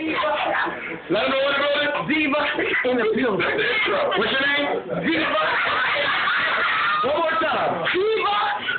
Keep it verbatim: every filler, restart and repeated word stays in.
Let them know what it is. Diva in the building. What's your name? Diva. One more time. Diva